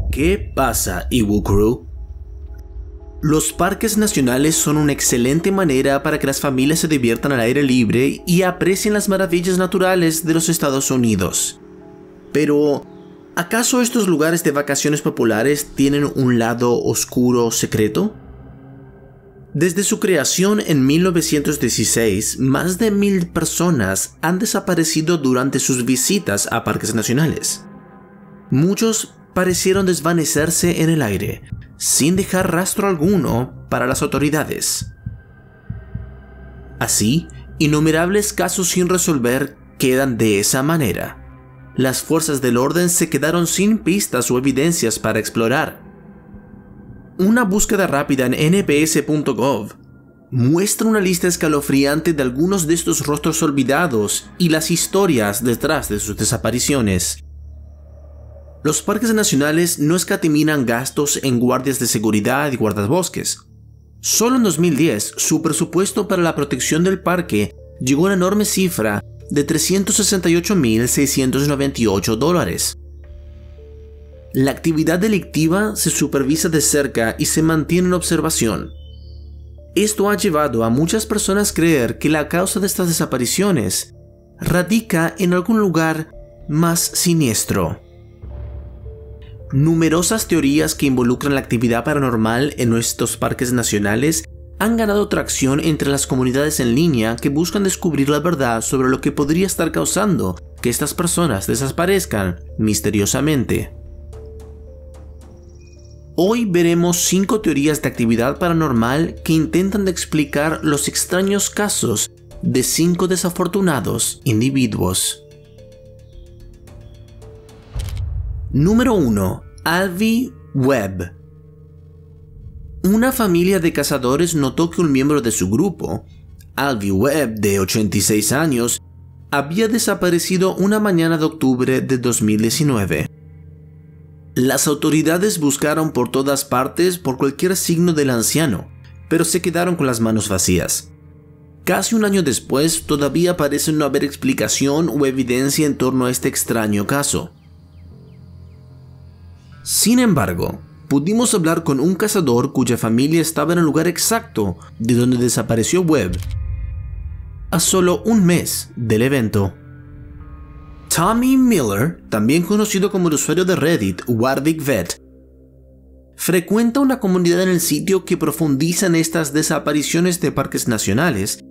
¿Qué pasa, Ewu Crew? Los parques nacionales son una excelente manera para que las familias se diviertan al aire libre y aprecien las maravillas naturales de los Estados Unidos. Pero, ¿acaso estos lugares de vacaciones populares tienen un lado oscuro secreto? Desde su creación en 1916, más de 1000 personas han desaparecido durante sus visitas a parques nacionales. Muchos parecieron desvanecerse en el aire, sin dejar rastro alguno para las autoridades. Así, innumerables casos sin resolver quedan de esa manera. Las fuerzas del orden se quedaron sin pistas o evidencias para explorar. Una búsqueda rápida en nps.gov muestra una lista escalofriante de algunos de estos rostros olvidados y las historias detrás de sus desapariciones. Los parques nacionales no escatiminan gastos en guardias de seguridad y guardabosques. Solo en 2010, su presupuesto para la protección del parque llegó a una enorme cifra de $368,698. La actividad delictiva se supervisa de cerca y se mantiene en observación. Esto ha llevado a muchas personas a creer que la causa de estas desapariciones radica en algún lugar más siniestro. Numerosas teorías que involucran la actividad paranormal en nuestros parques nacionales han ganado tracción entre las comunidades en línea que buscan descubrir la verdad sobre lo que podría estar causando que estas personas desaparezcan misteriosamente. Hoy veremos 5 teorías de actividad paranormal que intentan explicar los extraños casos de 5 desafortunados individuos. Número 1. Alvy Webb. Una familia de cazadores notó que un miembro de su grupo, Alvy Webb, de 86 años, había desaparecido una mañana de octubre de 2019. Las autoridades buscaron por todas partes por cualquier signo del anciano, pero se quedaron con las manos vacías. Casi un año después, todavía parece no haber explicación o evidencia en torno a este extraño caso. Sin embargo, pudimos hablar con un cazador cuya familia estaba en el lugar exacto de donde desapareció Webb, a solo un mes del evento. Tommy Miller, también conocido como el usuario de Reddit Warwick Vet, frecuenta una comunidad en el sitio que profundiza en estas desapariciones de parques nacionales,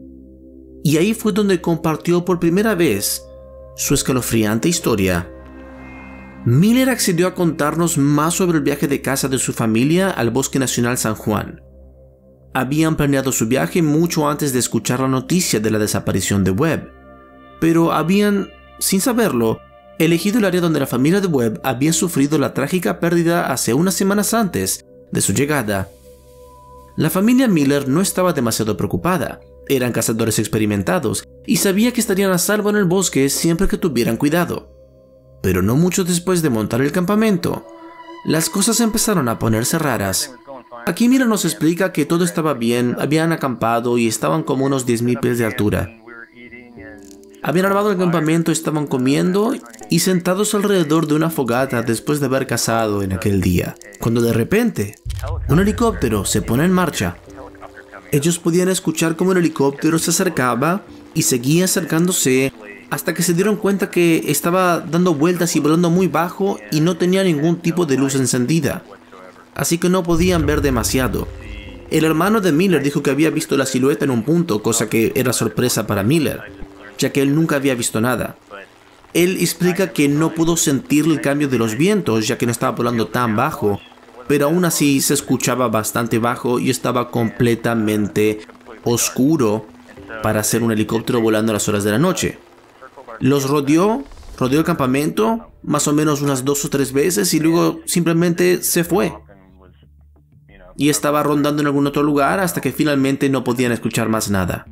y ahí fue donde compartió por primera vez su escalofriante historia. Miller accedió a contarnos más sobre el viaje de caza de su familia al Bosque Nacional San Juan. Habían planeado su viaje mucho antes de escuchar la noticia de la desaparición de Webb, pero habían, sin saberlo, elegido el área donde la familia de Webb había sufrido la trágica pérdida hace unas semanas antes de su llegada. La familia Miller no estaba demasiado preocupada, eran cazadores experimentados y sabía que estarían a salvo en el bosque siempre que tuvieran cuidado. Pero no mucho después de montar el campamento, las cosas empezaron a ponerse raras. Aquí Miller nos explica que todo estaba bien, habían acampado y estaban como unos 10,000 pies de altura. Habían armado el campamento, estaban comiendo y sentados alrededor de una fogata después de haber cazado en aquel día, cuando de repente, un helicóptero se pone en marcha. Ellos podían escuchar cómo el helicóptero se acercaba y seguía acercándose hasta que se dieron cuenta que estaba dando vueltas y volando muy bajo y no tenía ningún tipo de luz encendida, así que no podían ver demasiado. El hermano de Miller dijo que había visto la silueta en un punto, cosa que era sorpresa para Miller, ya que él nunca había visto nada. Él explica que no pudo sentir el cambio de los vientos, ya que no estaba volando tan bajo, pero aún así se escuchaba bastante bajo y estaba completamente oscuro para ser un helicóptero volando a las horas de la noche. Los rodeó el campamento más o menos unas 2 o 3 veces y luego simplemente se fue. Y estaba rondando en algún otro lugar hasta que finalmente no podían escuchar más nada.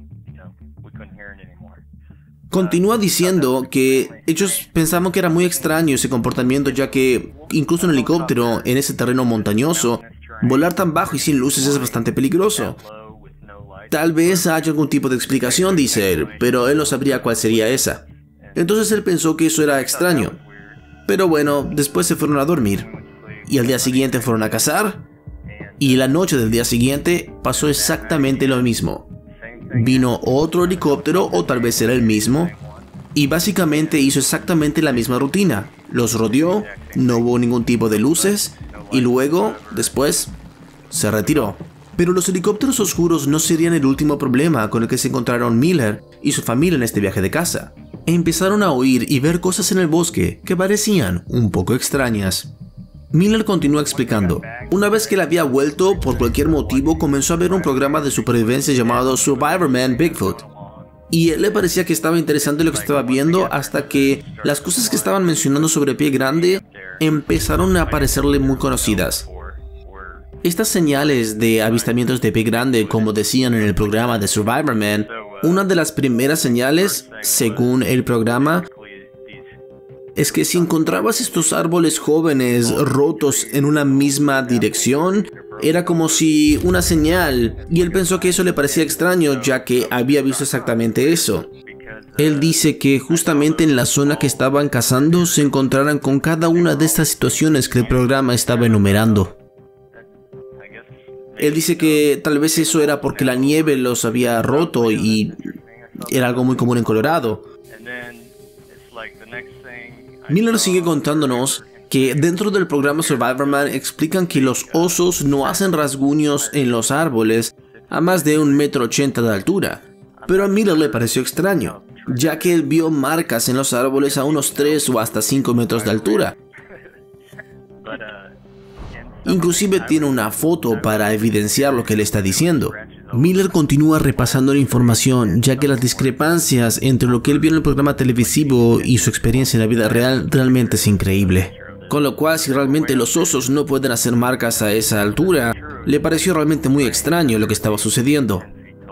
Continúa diciendo que ellos pensaban que era muy extraño ese comportamiento, ya que incluso en helicóptero, en ese terreno montañoso, volar tan bajo y sin luces es bastante peligroso. Tal vez haya algún tipo de explicación, dice él, pero él no sabría cuál sería esa. Entonces él pensó que eso era extraño. Pero bueno, después se fueron a dormir. y al día siguiente fueron a cazar, y la noche del día siguiente pasó exactamente lo mismo. Vino otro helicóptero, o tal vez era el mismo, y básicamente hizo exactamente la misma rutina. Los rodeó, no hubo ningún tipo de luces, y luego, después, se retiró. Pero los helicópteros oscuros no serían el último problema con el que se encontraron Miller y su familia en este viaje de caza. Empezaron a oír y ver cosas en el bosque que parecían un poco extrañas. Miller continúa explicando. Una vez que él había vuelto, por cualquier motivo, comenzó a ver un programa de supervivencia llamado Survivorman Bigfoot. Y él le parecía que estaba interesante lo que estaba viendo, hasta que las cosas que estaban mencionando sobre Pie Grande empezaron a parecerle muy conocidas. Estas señales de avistamientos de Pie Grande, como decían en el programa de Survivorman, una de las primeras señales, según el programa, es que si encontrabas estos árboles jóvenes rotos en una misma dirección, era como si una señal, y él pensó que eso le parecía extraño, ya que había visto exactamente eso. Él dice que justamente en la zona que estaban cazando se encontraran con cada una de estas situaciones que el programa estaba enumerando. Él dice que tal vez eso era porque la nieve los había roto y era algo muy común en Colorado. Miller sigue contándonos que dentro del programa Survivorman explican que los osos no hacen rasguños en los árboles a más de 1,80 m de altura. Pero a Miller le pareció extraño, ya que él vio marcas en los árboles a unos 3 o hasta 5 metros de altura. Inclusive tiene una foto para evidenciar lo que él está diciendo. Miller continúa repasando la información, ya que las discrepancias entre lo que él vio en el programa televisivo y su experiencia en la vida real realmente es increíble. Con lo cual, si realmente los osos no pueden hacer marcas a esa altura, le pareció realmente muy extraño lo que estaba sucediendo.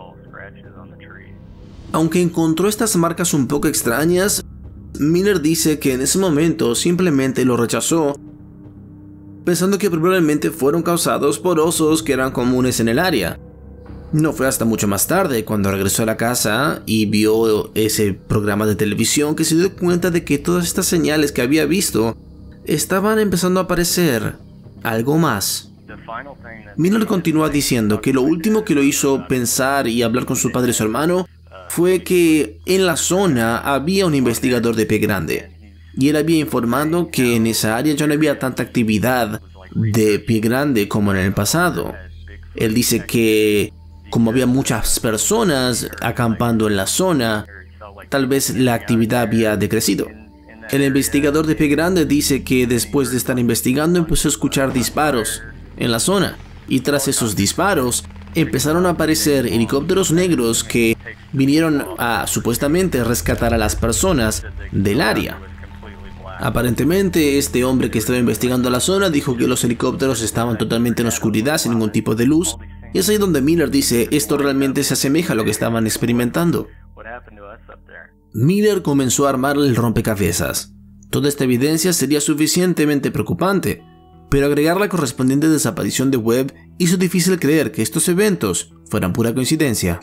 Aunque encontró estas marcas un poco extrañas, Miller dice que en ese momento simplemente lo rechazó, pensando que probablemente fueron causados por osos que eran comunes en el área. No fue hasta mucho más tarde, cuando regresó a la casa y vio ese programa de televisión, que se dio cuenta de que todas estas señales que había visto estaban empezando a aparecer algo más. Miller continúa diciendo que lo último que lo hizo pensar y hablar con su padre y su hermano fue que en la zona había un investigador de Pie Grande, y él había informado que en esa área ya no había tanta actividad de Pie Grande como en el pasado. Él dice que como había muchas personas acampando en la zona, tal vez la actividad había decrecido. El investigador de Pie Grande dice que después de estar investigando empezó a escuchar disparos en la zona, y tras esos disparos empezaron a aparecer helicópteros negros que vinieron a supuestamente rescatar a las personas del área. Aparentemente, este hombre que estaba investigando la zona dijo que los helicópteros estaban totalmente en oscuridad, sin ningún tipo de luz, y es ahí donde Miller dice, esto realmente se asemeja a lo que estaban experimentando. Miller comenzó a armar el rompecabezas. Toda esta evidencia sería suficientemente preocupante, pero agregar la correspondiente desaparición de Webb hizo difícil creer que estos eventos fueran pura coincidencia.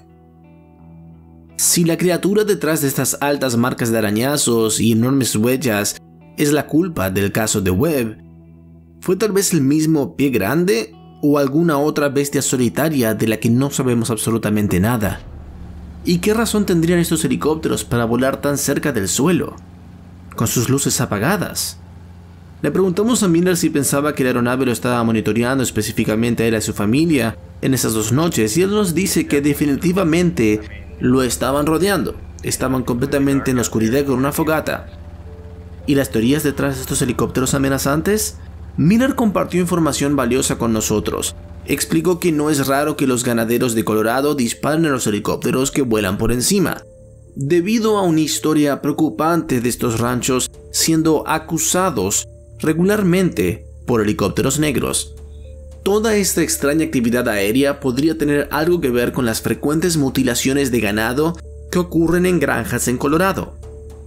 Si la criatura detrás de estas altas marcas de arañazos y enormes huellas es la culpa del caso de Webb, ¿fue tal vez el mismo Pie Grande o alguna otra bestia solitaria de la que no sabemos absolutamente nada? ¿Y qué razón tendrían estos helicópteros para volar tan cerca del suelo, con sus luces apagadas? Le preguntamos a Miller si pensaba que la aeronave lo estaba monitoreando específicamente a él y a su familia en esas 2 noches, y él nos dice que definitivamente lo estaban rodeando. Estaban completamente en la oscuridad con una fogata. ¿Y las teorías detrás de estos helicópteros amenazantes? Miller compartió información valiosa con nosotros. Explicó que no es raro que los ganaderos de Colorado disparen a los helicópteros que vuelan por encima, debido a una historia preocupante de estos ranchos siendo acusados regularmente por helicópteros negros. Toda esta extraña actividad aérea podría tener algo que ver con las frecuentes mutilaciones de ganado que ocurren en granjas en Colorado.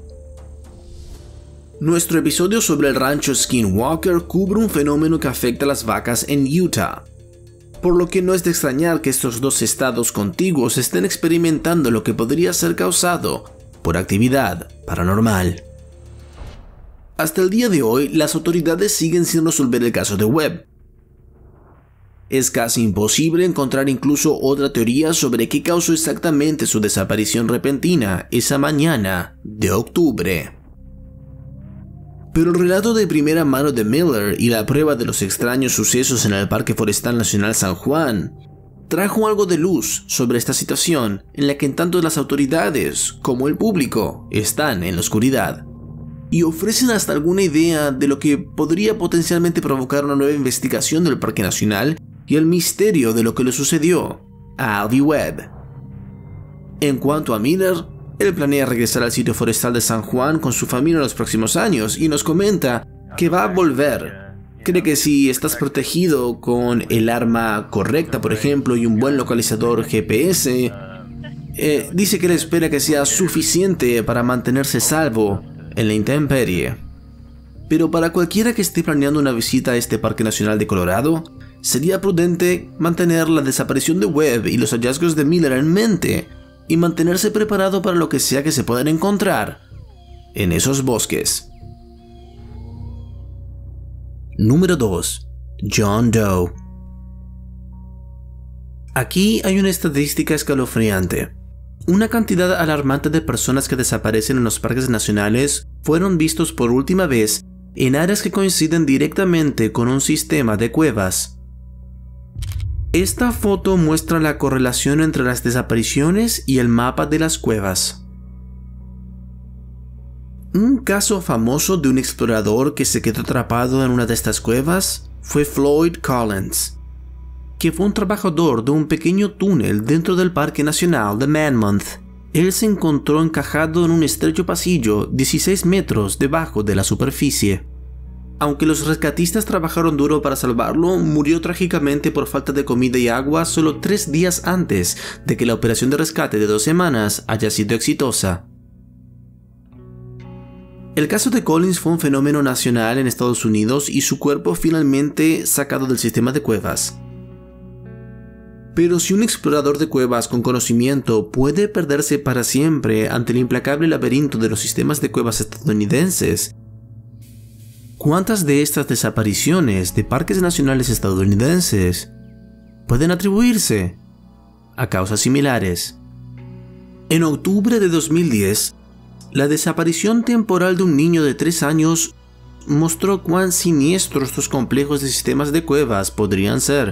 Nuestro episodio sobre el rancho Skinwalker cubre un fenómeno que afecta a las vacas en Utah, por lo que no es de extrañar que estos 2 estados contiguos estén experimentando lo que podría ser causado por actividad paranormal. Hasta el día de hoy, las autoridades siguen sin resolver el caso de Webb. Es casi imposible encontrar incluso otra teoría sobre qué causó exactamente su desaparición repentina esa mañana de octubre. Pero el relato de primera mano de Miller y la prueba de los extraños sucesos en el Parque Forestal Nacional San Juan trajo algo de luz sobre esta situación en la que tanto las autoridades como el público están en la oscuridad, y ofrecen hasta alguna idea de lo que podría potencialmente provocar una nueva investigación del Parque Nacional y el misterio de lo que le sucedió a Alvy Webb. En cuanto a Miller, él planea regresar al sitio forestal de San Juan con su familia en los próximos años y nos comenta que va a volver. Cree que si estás protegido con el arma correcta, por ejemplo, y un buen localizador GPS, dice que él espera que sea suficiente para mantenerse salvo en la intemperie. Pero para cualquiera que esté planeando una visita a este Parque Nacional de Colorado, sería prudente mantener la desaparición de Webb y los hallazgos de Miller en mente y mantenerse preparado para lo que sea que se puedan encontrar en esos bosques. Número 2. John Doe. Aquí hay una estadística escalofriante. Una cantidad alarmante de personas que desaparecen en los parques nacionales fueron vistos por última vez en áreas que coinciden directamente con un sistema de cuevas. Esta foto muestra la correlación entre las desapariciones y el mapa de las cuevas. Un caso famoso de un explorador que se quedó atrapado en una de estas cuevas fue Floyd Collins, que fue un trabajador de un pequeño túnel dentro del Parque Nacional de Mammoth. Él se encontró encajado en un estrecho pasillo 16 metros debajo de la superficie. Aunque los rescatistas trabajaron duro para salvarlo, murió trágicamente por falta de comida y agua solo 3 días antes de que la operación de rescate de 2 semanas haya sido exitosa. El caso de Collins fue un fenómeno nacional en Estados Unidos y su cuerpo finalmente sacado del sistema de cuevas. Pero si un explorador de cuevas con conocimiento puede perderse para siempre ante el implacable laberinto de los sistemas de cuevas estadounidenses, ¿cuántas de estas desapariciones de parques nacionales estadounidenses pueden atribuirse a causas similares? En octubre de 2010, la desaparición temporal de un niño de 3 años mostró cuán siniestros estos complejos de sistemas de cuevas podrían ser.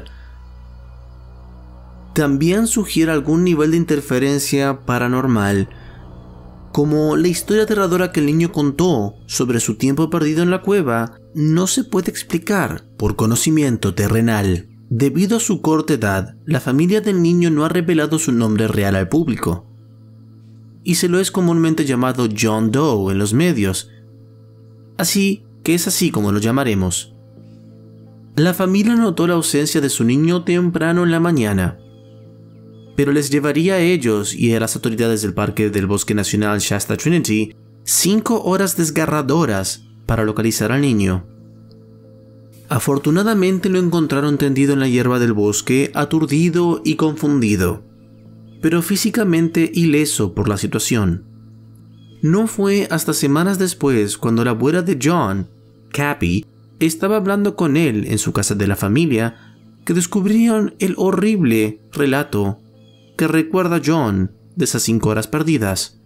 También sugiere algún nivel de interferencia paranormal, como la historia aterradora que el niño contó sobre su tiempo perdido en la cueva no se puede explicar por conocimiento terrenal. Debido a su corta edad, la familia del niño no ha revelado su nombre real al público, y se lo es comúnmente llamado John Doe en los medios, así que es así como lo llamaremos. La familia notó la ausencia de su niño temprano en la mañana, pero les llevaría a ellos y a las autoridades del Parque del Bosque Nacional Shasta Trinity 5 horas desgarradoras para localizar al niño. Afortunadamente lo encontraron tendido en la hierba del bosque, aturdido y confundido, pero físicamente ileso por la situación. No fue hasta semanas después cuando la abuela de John, Cappy, estaba hablando con él en su casa de la familia que descubrieron el horrible relato que recuerda John de esas 5 horas perdidas.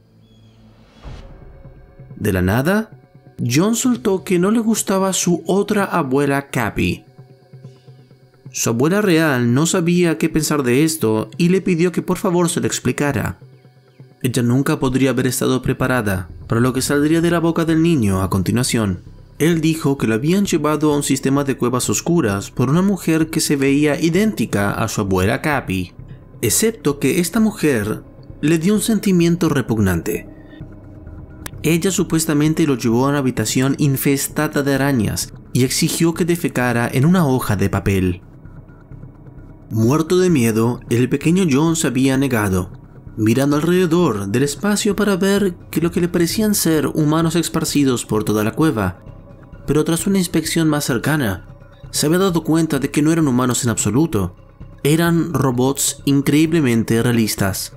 De la nada, John soltó que no le gustaba su otra abuela Cappy. Su abuela real no sabía qué pensar de esto y le pidió que por favor se lo explicara. Ella nunca podría haber estado preparada para lo que saldría de la boca del niño a continuación. Él dijo que lo habían llevado a un sistema de cuevas oscuras por una mujer que se veía idéntica a su abuela Cappy, excepto que esta mujer le dio un sentimiento repugnante. Ella supuestamente lo llevó a una habitación infestada de arañas y exigió que defecara en una hoja de papel. Muerto de miedo, el pequeño John se había negado, mirando alrededor del espacio para ver que lo que le parecían ser humanos esparcidos por toda la cueva, pero tras una inspección más cercana, se había dado cuenta de que no eran humanos en absoluto. Eran robots increíblemente realistas.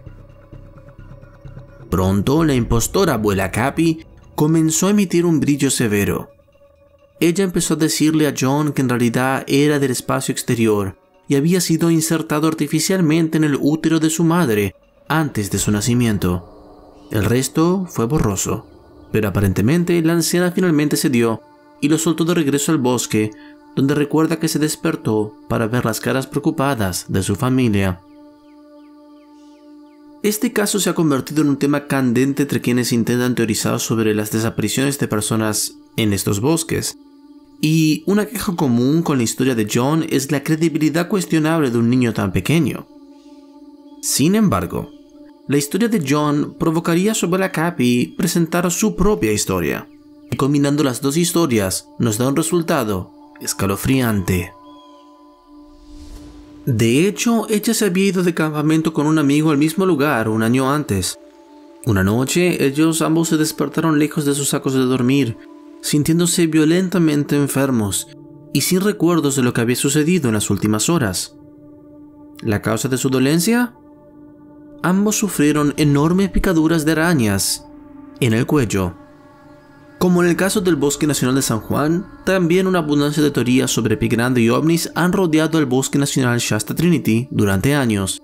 Pronto, la impostora abuela Cappy comenzó a emitir un brillo severo, ella empezó a decirle a John que en realidad era del espacio exterior y había sido insertado artificialmente en el útero de su madre antes de su nacimiento. El resto fue borroso, pero aparentemente la anciana finalmente cedió y lo soltó de regreso al bosque, donde recuerda que se despertó para ver las caras preocupadas de su familia. Este caso se ha convertido en un tema candente entre quienes intentan teorizar sobre las desapariciones de personas en estos bosques. Y una queja común con la historia de John es la credibilidad cuestionable de un niño tan pequeño. Sin embargo, la historia de John provocaría a su abuela Cappy presentar su propia historia. Y combinando las dos historias nos da un resultado escalofriante. De hecho, ella se había ido de campamento con un amigo al mismo lugar un año antes. Una noche, ellos ambos se despertaron lejos de sus sacos de dormir, sintiéndose violentamente enfermos y sin recuerdos de lo que había sucedido en las últimas horas. ¿La causa de su dolencia? Ambos sufrieron enormes picaduras de arañas en el cuello. Como en el caso del Bosque Nacional de San Juan, también una abundancia de teorías sobre pie grande y ovnis han rodeado el Bosque Nacional Shasta Trinity durante años.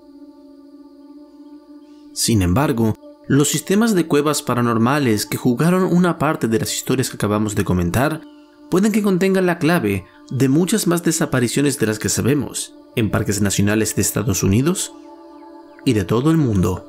Sin embargo, los sistemas de cuevas paranormales que jugaron una parte de las historias que acabamos de comentar pueden que contengan la clave de muchas más desapariciones de las que sabemos en parques nacionales de Estados Unidos y de todo el mundo.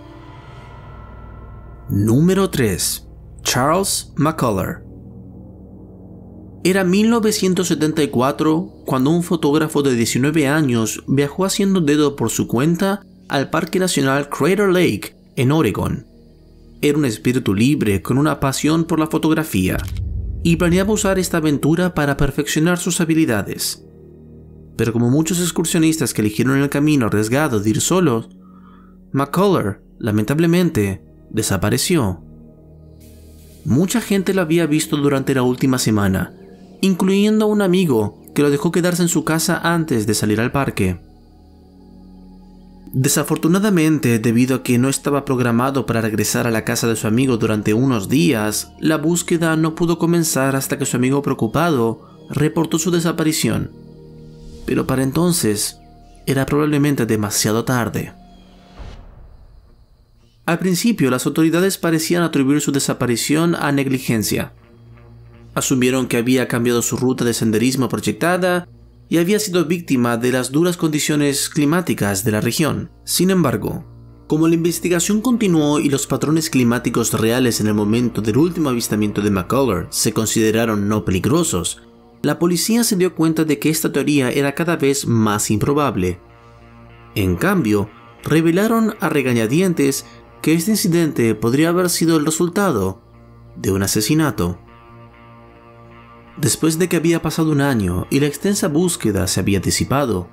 Número 3. Charles McCullers. Era 1974 cuando un fotógrafo de 19 años viajó haciendo dedo por su cuenta al Parque Nacional Crater Lake en Oregon. Era un espíritu libre con una pasión por la fotografía y planeaba usar esta aventura para perfeccionar sus habilidades. Pero como muchos excursionistas que eligieron el camino arriesgado de ir solos, McCullers, lamentablemente, desapareció. Mucha gente lo había visto durante la última semana, incluyendo a un amigo que lo dejó quedarse en su casa antes de salir al parque. Desafortunadamente, debido a que no estaba programado para regresar a la casa de su amigo durante unos días, la búsqueda no pudo comenzar hasta que su amigo preocupado reportó su desaparición. Pero para entonces, era probablemente demasiado tarde. Al principio, las autoridades parecían atribuir su desaparición a negligencia. Asumieron que había cambiado su ruta de senderismo proyectada y había sido víctima de las duras condiciones climáticas de la región. Sin embargo, como la investigación continuó y los patrones climáticos reales en el momento del último avistamiento de McCullers se consideraron no peligrosos, la policía se dio cuenta de que esta teoría era cada vez más improbable. En cambio, revelaron a regañadientes que este incidente podría haber sido el resultado de un asesinato. Después de que había pasado un año y la extensa búsqueda se había disipado,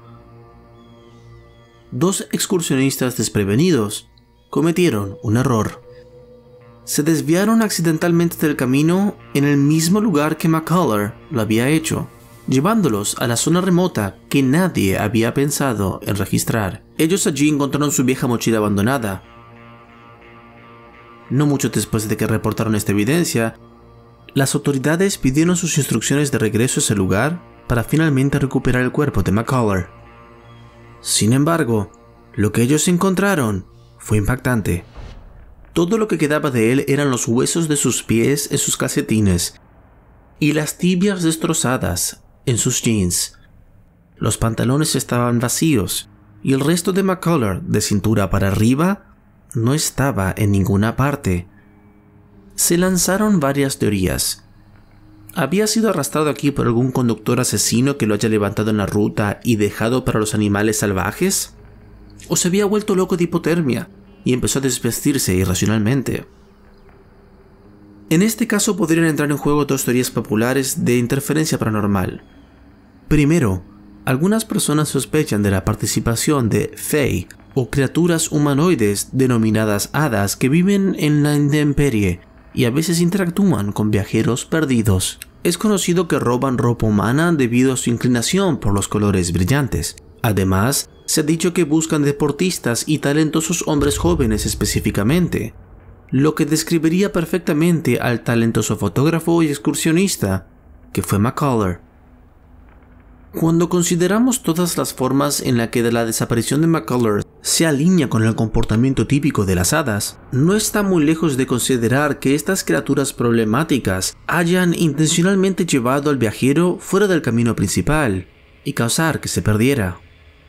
dos excursionistas desprevenidos cometieron un error. Se desviaron accidentalmente del camino en el mismo lugar que McCullers lo había hecho, llevándolos a la zona remota que nadie había pensado en registrar. Ellos allí encontraron su vieja mochila abandonada. No mucho después de que reportaron esta evidencia, las autoridades pidieron sus instrucciones de regreso a ese lugar para finalmente recuperar el cuerpo de McCullers. Sin embargo, lo que ellos encontraron fue impactante. Todo lo que quedaba de él eran los huesos de sus pies en sus calcetines y las tibias destrozadas en sus jeans. Los pantalones estaban vacíos y el resto de McCullers, de cintura para arriba, no estaba en ninguna parte. Se lanzaron varias teorías. ¿Había sido arrastrado aquí por algún conductor asesino que lo haya levantado en la ruta y dejado para los animales salvajes? ¿O se había vuelto loco de hipotermia y empezó a desvestirse irracionalmente? En este caso podrían entrar en juego dos teorías populares de interferencia paranormal. Primero, algunas personas sospechan de la participación de Fae o criaturas humanoides denominadas hadas que viven en la intemperie y a veces interactúan con viajeros perdidos. Es conocido que roban ropa humana debido a su inclinación por los colores brillantes. Además, se ha dicho que buscan deportistas y talentosos hombres jóvenes específicamente, lo que describiría perfectamente al talentoso fotógrafo y excursionista que fue McCullough. Cuando consideramos todas las formas en las que la desaparición de McCullough se alinea con el comportamiento típico de las hadas, no está muy lejos de considerar que estas criaturas problemáticas hayan intencionalmente llevado al viajero fuera del camino principal y causar que se perdiera.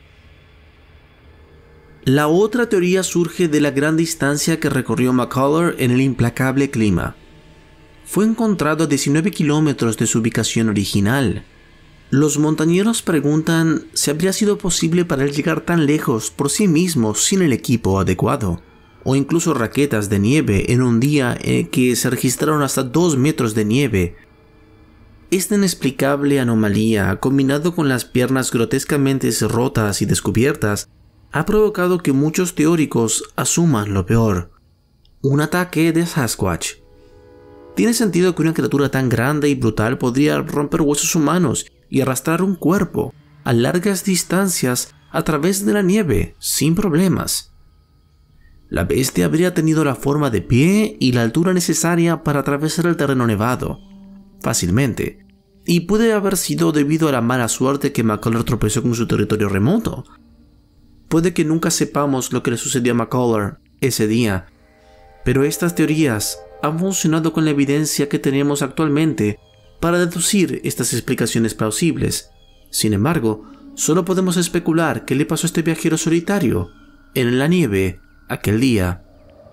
La otra teoría surge de la gran distancia que recorrió McCullough en el implacable clima. Fue encontrado a 19 kilómetros de su ubicación original. Los montañeros preguntan si habría sido posible para él llegar tan lejos por sí mismo sin el equipo adecuado, o incluso raquetas de nieve en un día en que se registraron hasta 2 metros de nieve. Esta inexplicable anomalía, combinado con las piernas grotescamente rotas y descubiertas, ha provocado que muchos teóricos asuman lo peor: un ataque de Sasquatch. Tiene sentido que una criatura tan grande y brutal podría romper huesos humanos y arrastrar un cuerpo a largas distancias a través de la nieve sin problemas. La bestia habría tenido la forma de pie y la altura necesaria para atravesar el terreno nevado fácilmente, y puede haber sido debido a la mala suerte que McCullough tropezó con su territorio remoto. Puede que nunca sepamos lo que le sucedió a McCullough ese día, pero estas teorías han funcionado con la evidencia que tenemos actualmente para deducir estas explicaciones plausibles. Sin embargo, solo podemos especular qué le pasó a este viajero solitario en la nieve aquel día.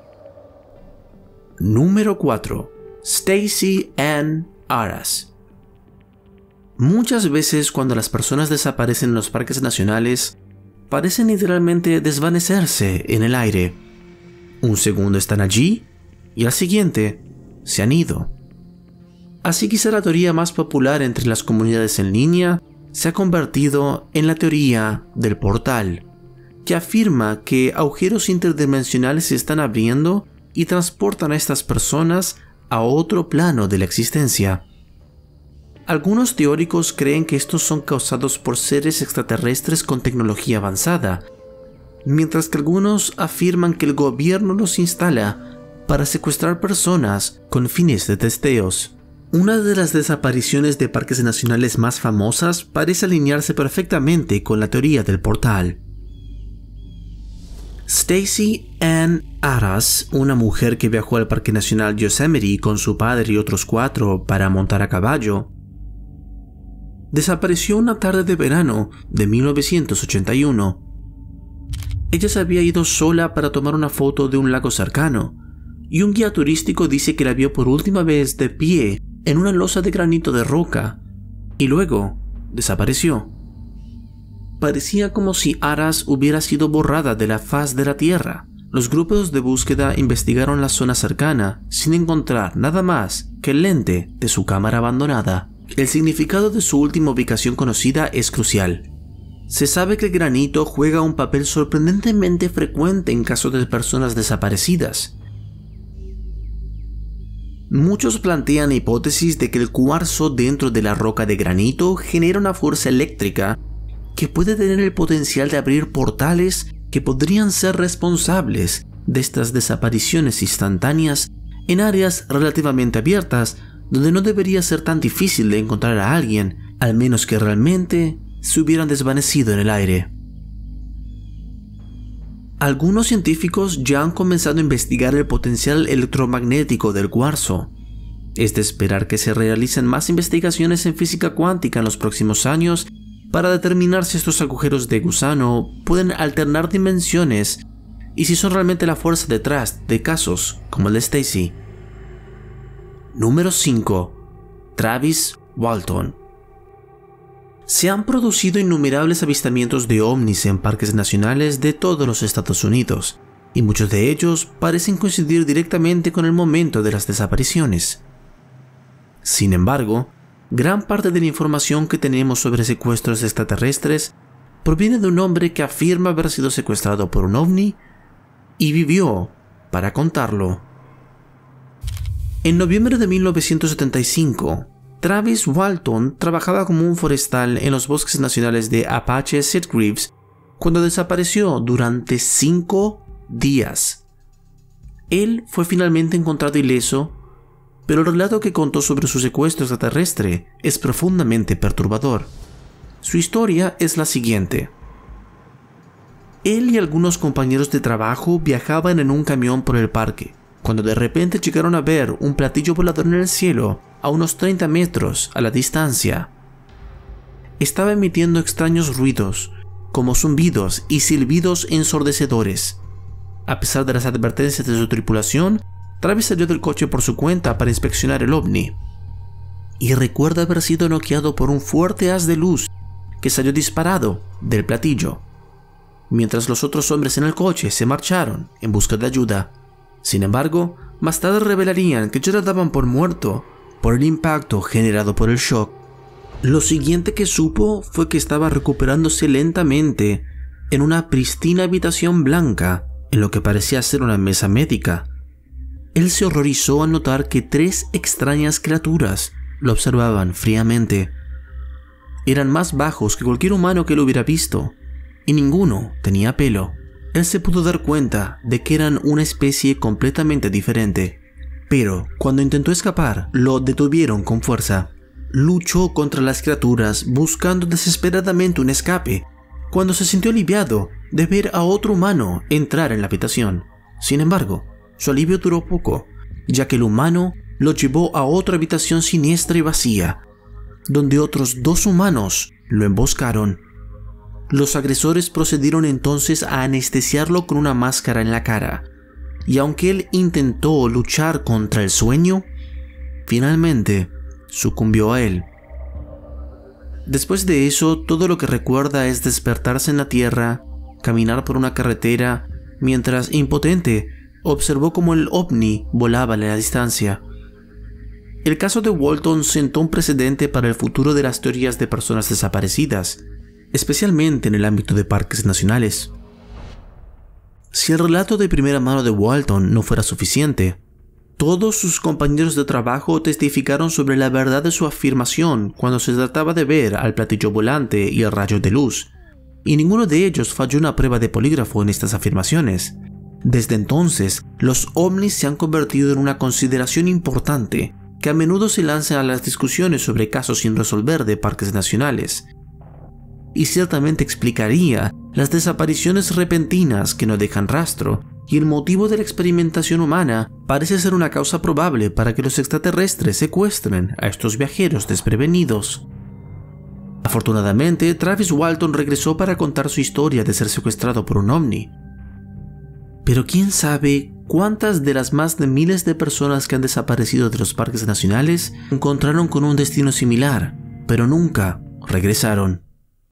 Número 4. Stacy Ann Aras. Muchas veces cuando las personas desaparecen en los parques nacionales, parecen literalmente desvanecerse en el aire. Un segundo están allí y al siguiente se han ido. Así quizá la teoría más popular entre las comunidades en línea se ha convertido en la teoría del portal, que afirma que agujeros interdimensionales se están abriendo y transportan a estas personas a otro plano de la existencia. Algunos teóricos creen que estos son causados por seres extraterrestres con tecnología avanzada, mientras que algunos afirman que el gobierno los instala para secuestrar personas con fines de testeos. Una de las desapariciones de parques nacionales más famosas parece alinearse perfectamente con la teoría del portal. Stacy Ann Aras, una mujer que viajó al Parque Nacional Yosemite con su padre y otros 4 para montar a caballo, desapareció una tarde de verano de 1981. Ella se había ido sola para tomar una foto de un lago cercano, y un guía turístico dice que la vio por última vez de pie en una losa de granito de roca, y luego desapareció. Parecía como si Aras hubiera sido borrada de la faz de la tierra. Los grupos de búsqueda investigaron la zona cercana sin encontrar nada más que el lente de su cámara abandonada. El significado de su última ubicación conocida es crucial. Se sabe que el granito juega un papel sorprendentemente frecuente en casos de personas desaparecidas. Muchos plantean la hipótesis de que el cuarzo dentro de la roca de granito genera una fuerza eléctrica que puede tener el potencial de abrir portales que podrían ser responsables de estas desapariciones instantáneas en áreas relativamente abiertas donde no debería ser tan difícil de encontrar a alguien, al menos que realmente se hubieran desvanecido en el aire. Algunos científicos ya han comenzado a investigar el potencial electromagnético del cuarzo. Es de esperar que se realicen más investigaciones en física cuántica en los próximos años para determinar si estos agujeros de gusano pueden alternar dimensiones y si son realmente la fuerza detrás de casos como el de Stacy. Número 5. Travis Walton. Se han producido innumerables avistamientos de ovnis en parques nacionales de todos los Estados Unidos, y muchos de ellos parecen coincidir directamente con el momento de las desapariciones. Sin embargo, gran parte de la información que tenemos sobre secuestros extraterrestres proviene de un hombre que afirma haber sido secuestrado por un ovni y vivió para contarlo. En noviembre de 1975, Travis Walton trabajaba como un forestal en los bosques nacionales de Apache Sitgreaves cuando desapareció durante 5 días. Él fue finalmente encontrado ileso, pero el relato que contó sobre su secuestro extraterrestre es profundamente perturbador. Su historia es la siguiente. Él y algunos compañeros de trabajo viajaban en un camión por el parque, cuando de repente llegaron a ver un platillo volador en el cielo a unos 30 metros a la distancia. Estaba emitiendo extraños ruidos, como zumbidos y silbidos ensordecedores. A pesar de las advertencias de su tripulación, Travis salió del coche por su cuenta para inspeccionar el ovni. Y recuerda haber sido noqueado por un fuerte haz de luz que salió disparado del platillo, mientras los otros hombres en el coche se marcharon en busca de ayuda. Sin embargo, más tarde revelarían que ya lo daban por muerto por el impacto generado por el shock. Lo siguiente que supo fue que estaba recuperándose lentamente en una pristina habitación blanca en lo que parecía ser una mesa médica. Él se horrorizó al notar que 3 extrañas criaturas lo observaban fríamente. Eran más bajos que cualquier humano que lo hubiera visto, y ninguno tenía pelo. Él se pudo dar cuenta de que eran una especie completamente diferente, pero cuando intentó escapar, lo detuvieron con fuerza. Luchó contra las criaturas buscando desesperadamente un escape, cuando se sintió aliviado de ver a otro humano entrar en la habitación. Sin embargo, su alivio duró poco, ya que el humano lo llevó a otra habitación siniestra y vacía, donde otros 2 humanos lo emboscaron. Los agresores procedieron entonces a anestesiarlo con una máscara en la cara, y aunque él intentó luchar contra el sueño, finalmente sucumbió a él. Después de eso, todo lo que recuerda es despertarse en la tierra, caminar por una carretera, mientras, impotente, observó cómo el ovni volaba a la distancia. El caso de Walton sentó un precedente para el futuro de las teorías de personas desaparecidas, especialmente en el ámbito de parques nacionales. Si el relato de primera mano de Walton no fuera suficiente, todos sus compañeros de trabajo testificaron sobre la verdad de su afirmación cuando se trataba de ver al platillo volante y el rayo de luz, y ninguno de ellos falló una prueba de polígrafo en estas afirmaciones. Desde entonces, los ovnis se han convertido en una consideración importante que a menudo se lanza a las discusiones sobre casos sin resolver de parques nacionales, y ciertamente explicaría las desapariciones repentinas que no dejan rastro, y el motivo de la experimentación humana parece ser una causa probable para que los extraterrestres secuestren a estos viajeros desprevenidos. Afortunadamente, Travis Walton regresó para contar su historia de ser secuestrado por un ovni. Pero quién sabe cuántas de las más de miles de personas que han desaparecido de los parques nacionales encontraron con un destino similar, pero nunca regresaron.